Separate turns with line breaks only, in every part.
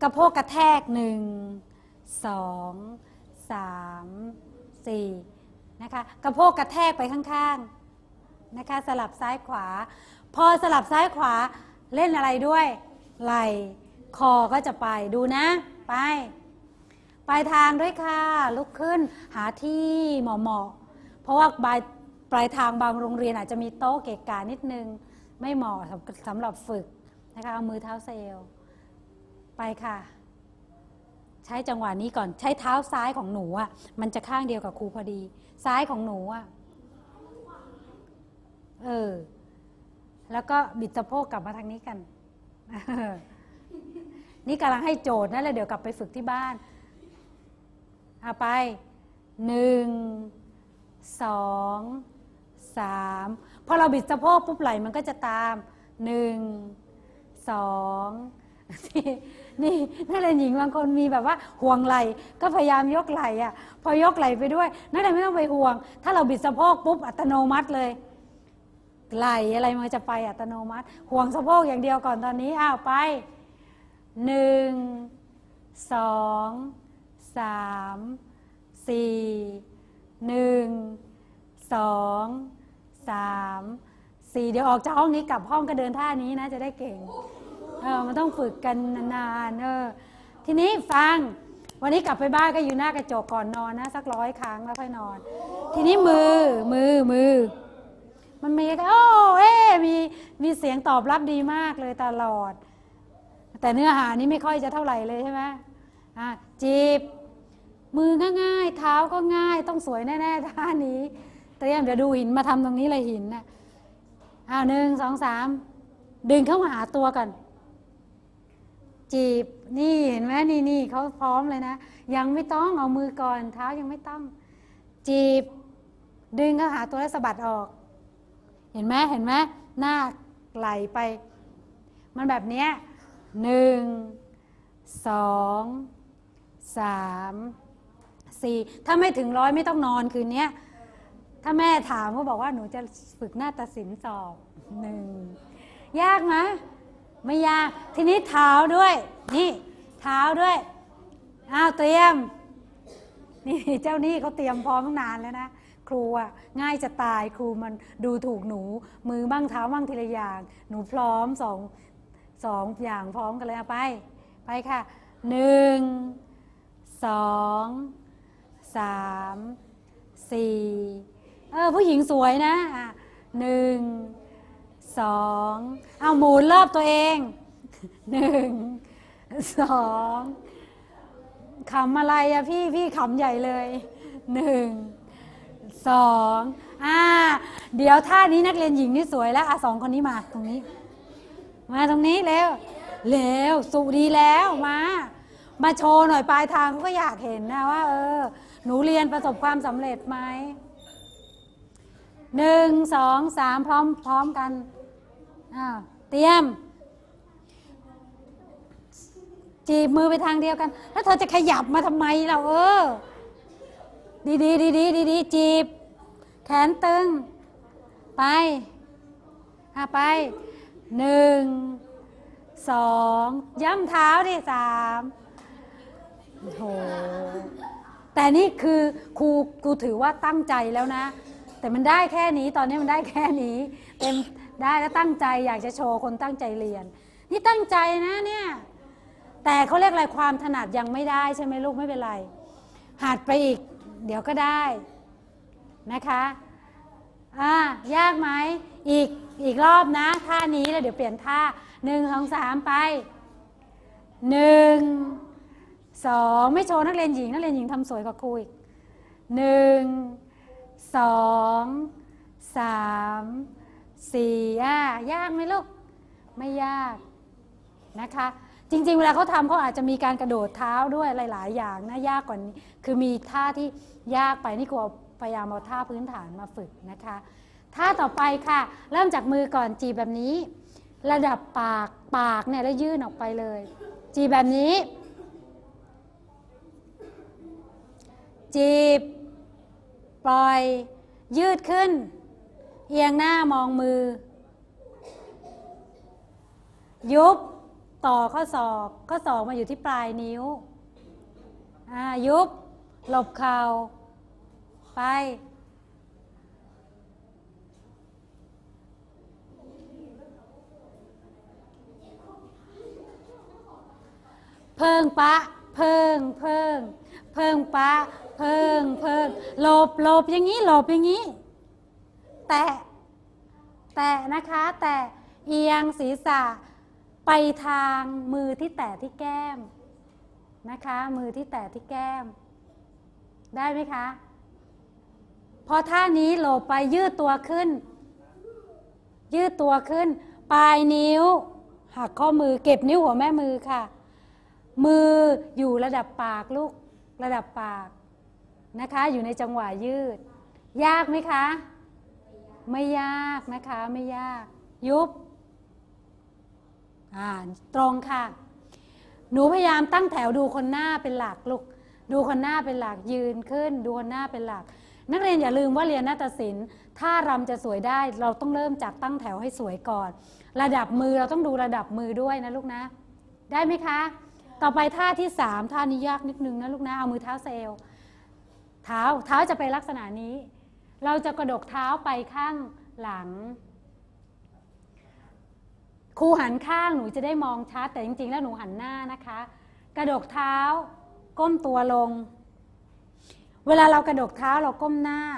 ระโพกกระแทก1 2 3 4นะคะกระโพกกระแทกไปข้างๆนะคะสลับซ้ายขวาพอสลับซ้ายขวาเล่นอะไรด้วยไหล่คอก็จะไปดูนะไปปลายทางด้วยค่ะลุกขึ้นหาที่เหมาะๆเพราะว่าปลายทางบางโรงเรียนอาจจะมีโต๊ะเกะกะนิดนึงไม่เหมาะสำหรับฝึกนะคะเอามือเท้าเซลไปค่ะใช้จังหวะนี้ก่อนใช้เท้าซ้ายของหนูอ่ะมันจะข้างเดียวกับครูพอดีซ้ายของหนูอ่ะแล้วก็บิดสะโพกกลับมาทางนี้กันนี่กำลังให้โจทย์นะแล้วเดี๋ยวกลับไปฝึกที่บ้านเอาไป1 2 3พอเราบิดสะโพกปุ๊บไหล่มันก็จะตาม1 2นี่นักเรียนหญิงบางคนมีแบบว่าห่วงไหล่ก็พยายามยกไหล่อ่ะพอยกไหล่ไปด้วยนักเรียนไม่ต้องไปห่วงถ้าเราบิดสะโพกปุ๊บอัตโนมัติเลยไหล่อะไรมันจะไปอัตโนมัติห่วงสะโพกอย่างเดียวก่อนตอนนี้อ้าวไป1 2 3 4 1 2 3 4เดี๋ยวออกจากห้องนี้กลับห้องก็เดินท่านี้นะจะได้เก่งมันต้องฝึกกันนานๆทีนี้ฟังวันนี้กลับไปบ้านก็อยู่หน้ากระจกก่อนนอนนะสัก100 ครั้งแล้วค่อยนอนทีนี้มือมันมีมีเสียงตอบรับดีมากเลยตลอดแต่เนื้อหานี้ไม่ค่อยจะเท่าไหร่เลยใช่ไหมจีบมือง่ายๆเท้าก็ง่ายต้องสวยแน่ๆท่านี้เตรียมเดี๋ยวดูหินมาทำตรงนี้เลยหินนะ1 2 3ดึงเข้ามาหาตัวกันจีบนี่เห็นไหมนี่เขาพร้อมเลยนะยังไม่ต้องเอามือก่อนเท้ายังไม่ต้องจีบดึงเข้าหาตัวแล้วสะบัดออกเห็นไหมหน้าไหลไปมันแบบเนี้ย1 2 3 4ถ้าไม่ถึง100ไม่ต้องนอนคืนนี้ถ้าแม่ถามก็บอกว่าหนูจะฝึกนาฏศิลป์สอบ1ยากไหมไม่ยากทีนี้เท้าด้วยนี่เท้าด้วยเตรียมนี่เจ้านี่เขาเตรียมพร้อมตั้งนานแล้วนะครูอ่ะง่ายจะตายครูมันดูถูกหนูมือบ้างเท้าบ้างทีละอย่างหนูพร้อมสองอย่างพร้อมกันเลยไปค่ะ1 2 3 4ผู้หญิงสวยนะ1 2เอาหมุนรอบตัวเอง1 2ขำอะไรอะพี่ขำใหญ่เลย1 2เดี๋ยวท่านี้นักเรียนหญิงนี่สวยแล้ว2 คนนี้มาตรงนี้มาตรงนี้เร็วสุดีแล้วมาโชว์หน่อยปลายทางเขาก็อยากเห็นนะว่าหนูเรียนประสบความสำเร็จไหม1 2 3พร้อมกันเตรียมจีบมือไปทางเดียวกันแล้วเธอจะขยับมาทำไมเราดีจีบแขนตึงไป1 2ย่ำเท้าดิ3โหแต่นี่คือครูถือว่าตั้งใจแล้วนะแต่มันได้แค่นี้ตอนนี้มันได้แค่นี้เต็มได้แล้วตั้งใจอยากจะโชว์คนตั้งใจเรียนนี่ตั้งใจนะเนี่ยแต่เขาเรียกอะไรความถนัดยังไม่ได้ใช่ไหมลูกไม่เป็นไรหัดไปอีกเดี๋ยวก็ได้นะคะยากไหมอีกรอบนะท่านี้แล้วเดี๋ยวเปลี่ยนท่า1 2 3ไป1 2ไม่โชว์นักเรียนหญิงทำสวยกว่าครูอีก1 2 3 4ยากไหมลูกไม่ยากนะคะจริงๆเวลาเขาทำเขาอาจจะมีการกระโดดเท้าด้วยหลายๆอย่างนะยากกว่านี้คือมีท่าที่ยากไปนี่ครูพยายามเอาท่าพื้นฐานมาฝึกนะคะท่าต่อไปค่ะเริ่มจากมือก่อนจีบแบบนี้ระดับปากเนี่ยแล้วยื่นออกไปเลยจีบแบบนี้จีบปล่อยยืดขึ้นเอียงหน้ามองมือยุบต่อข้อศอกข้อศอกมาอยู่ที่ปลายนิ้วยุบหลบเข่าไปเพิ่งปะเพิ่งปะเพิ่งหลบอย่างนี้หลบอย่างนี้แตะนะคะแตะเอียงศีรษะไปทางมือที่แตะที่แก้มนะคะมือที่แตะที่แก้มได้ไหมคะพอท่านี้หลบไปยืดตัวขึ้นปลายนิ้วหักข้อมือเก็บนิ้วหัวแม่มือค่ะมืออยู่ระดับปากลูกระดับปากนะคะอยู่ในจังหวะยืดยากไหมคะไม่ยากนะคะไม่ยากยุบตรงค่ะหนูพยายามตั้งแถวดูคนหน้าเป็นหลักลูกดูคนหน้าเป็นหลักยืนขึ้นดูคนหน้าเป็นหลักนักเรียนอย่าลืมว่าเรียนนาฏศิลป์ถ้ารำจะสวยได้เราต้องเริ่มจากตั้งแถวให้สวยก่อนระดับมือเราต้องดูระดับมือด้วยนะลูกนะได้ไหมคะต่อไปท่าที่3ท่านี้ยากนิดนึงนะลูกนะเอามือเท้าเซลเท้าจะไปลักษณะนี้เราจะกระดกเท้าไปข้างหลังครูหันข้างหนูจะได้มองชัดแต่จริงๆแล้วหนูหันหน้านะคะกระดกเท้าก้มตัวลงเวลาเรากระดกเท้าเราก้มหน้า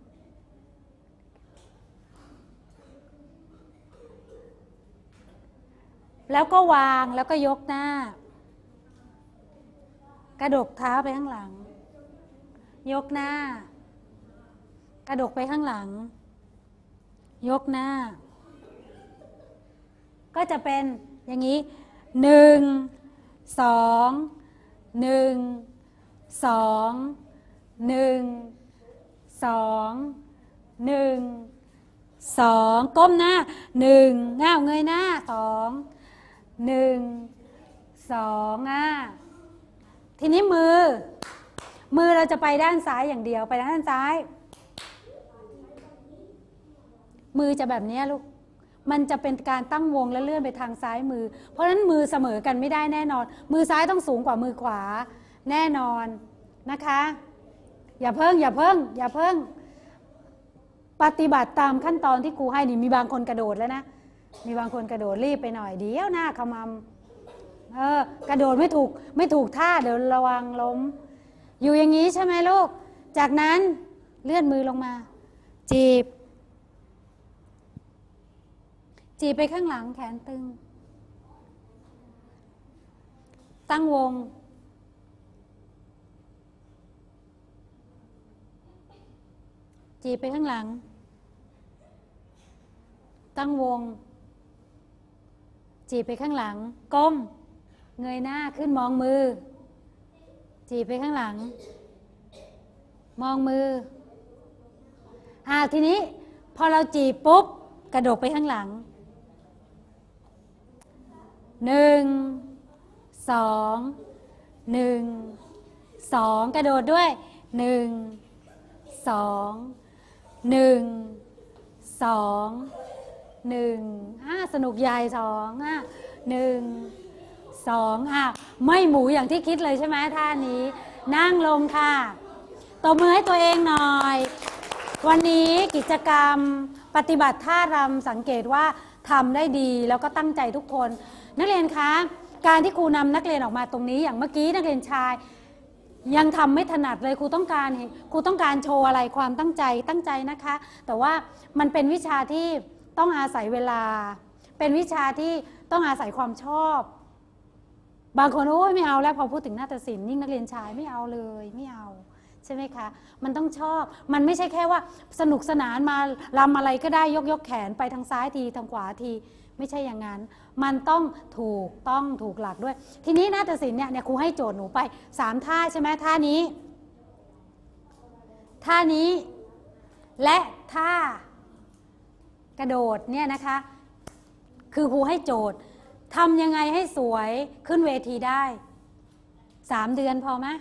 แล้วก็วางแล้วก็ยกหน้ากระดกเท้าไปข้างหลังยกหน้ากระดกไปข้างหลังยกหน้าก็จะเป็นอย่างนี้1 2 1 2 1 2 1 2ก้มหน้า1ง่าวเงยหน้า2 1 2ทีนี้มือเราจะไปด้านซ้ายอย่างเดียวไปด้านซ้ายมือจะแบบนี้ลูกมันจะเป็นการตั้งวงและเลื่อนไปทางซ้ายมือเพราะฉะนั้นมือเสมอกันไม่ได้แน่นอนมือซ้ายต้องสูงกว่ามือขวาแน่นอนนะคะอย่าเพิ่งปฏิบัติตามขั้นตอนที่ครูให้นี่มีบางคนกระโดดแล้วนะมีบางคนกระโดดรีบไปหน่อยเดี๋ยวหน้าขมำกระโดดไม่ถูกท่าเดี๋ยวระวังล้มอยู่อย่างนี้ใช่ไหมลูกจากนั้นเลื่อนมือลงมาจีบไปข้างหลังแขนตึงตั้งวงจีบไปข้างหลังตั้งวงจีบไปข้างหลังก้มเงยหน้าขึ้นมองมือจีบไปข้างหลังมองมือทีนี้พอเราจีบปุ๊บกระโดดไปข้างหลัง1 2 1 2กระโดดด้วย1 2 1 2 1สนุกใหญ่2 1 2ไม่หมูอย่างที่คิดเลยใช่ไหมท่านี้นั่งลงค่ะตบมือให้ตัวเองหน่อยวันนี้กิจกรรมปฏิบัติท่ารำสังเกตว่าทำได้ดีแล้วก็ตั้งใจทุกคนนักเรียนคะการที่ครูนำนักเรียนออกมาตรงนี้อย่างเมื่อกี้นักเรียนชายยังทำไม่ถนัดเลยครูต้องการโชว์อะไรความตั้งใจนะคะแต่ว่ามันเป็นวิชาที่ต้องอาศัยเวลาเป็นวิชาที่ต้องอาศัยความชอบบางคนโอ้ยไม่เอาแล้วพอพูดถึงนาฏศิลป์ยิ่งนักเรียนชายไม่เอาเลยไม่เอาใช่ไหมคะมันต้องชอบมันไม่ใช่แค่ว่าสนุกสนานมารำอะไรก็ได้ยกแขนไปทางซ้ายทีทางขวาทีไม่ใช่อย่างนั้นมันต้องถูกหลักด้วยทีนี้นาฏศิลป์เนี่ยครูให้โจทย์หนูไป3ท่าใช่ไหมท่านี้และท่ากระโดดเนี่ยนะคะคือครูให้โจทย์ทำยังไงให้สวยขึ้นเวทีได้3 เดือนพอไหม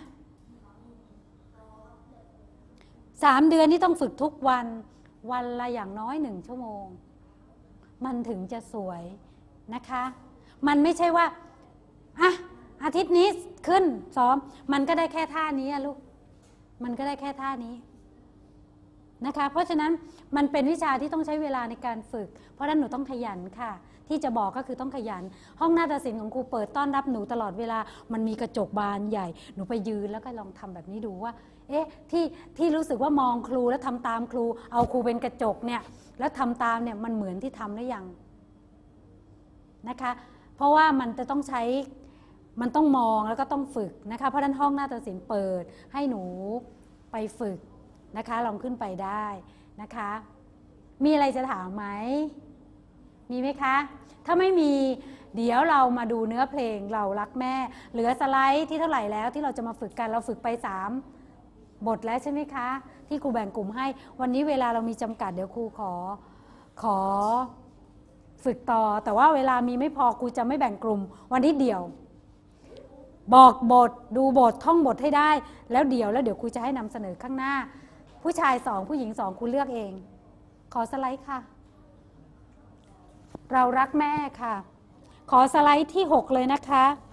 3 เดือนนี่ต้องฝึกทุกวันละอย่างน้อย1 ชั่วโมงมันถึงจะสวยนะคะมันไม่ใช่ว่าอ่ะอาทิตย์นี้ขึ้นซ้อมมันก็ได้แค่ท่านี้ลูกมันก็ได้แค่ท่านี้นะคะเพราะฉะนั้นมันเป็นวิชาที่ต้องใช้เวลาในการฝึกเพราะฉะนั้นหนูต้องขยันค่ะที่จะบอกก็คือต้องขยันห้องนาฏศิลป์ของครูเปิดต้อนรับหนูตลอดเวลามันมีกระจกบานใหญ่หนูไปยืนแล้วก็ลองทำแบบนี้ดูว่าเอ๊ะที่รู้สึกว่ามองครูแล้วทำตามครูเอาครูเป็นกระจกเนี่ยแล้วทำตามเนี่ยมันเหมือนที่ทำหรือยังนะคะเพราะว่ามันจะต้องใช้มันต้องมองแล้วก็ต้องฝึกนะคะเพราะฉะนั้นห้องนาฏศิลป์เปิดให้หนูไปฝึกนะคะลองขึ้นไปได้นะคะมีอะไรจะถามไหมมีไหมคะถ้าไม่มีเดี๋ยวเรามาดูเนื้อเพลงเรารักแม่เหลือสไลด์ที่เท่าไหร่แล้วที่เราจะมาฝึกกันเราฝึกไป3 บทแล้วใช่ไหมคะที่ครูแบ่งกลุ่มให้วันนี้เวลาเรามีจำกัดเดี๋ยวครูขอฝึกต่อแต่ว่าเวลามีไม่พอครูจะไม่แบ่งกลุ่มวันนี้เดี่ยวบอกบทดูบทท่องบทให้ได้แล้วเดี๋ยวครูจะให้นำเสนอข้างหน้าผู้ชาย2ผู้หญิง2ครูเลือกเองขอสไลด์ค่ะเรารักแม่ค่ะขอสไลด์ที่6เลยนะคะ